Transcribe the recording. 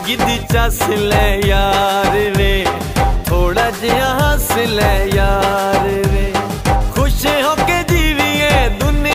giddy चस ले यार वे, थोड़ा जिहा हंस ले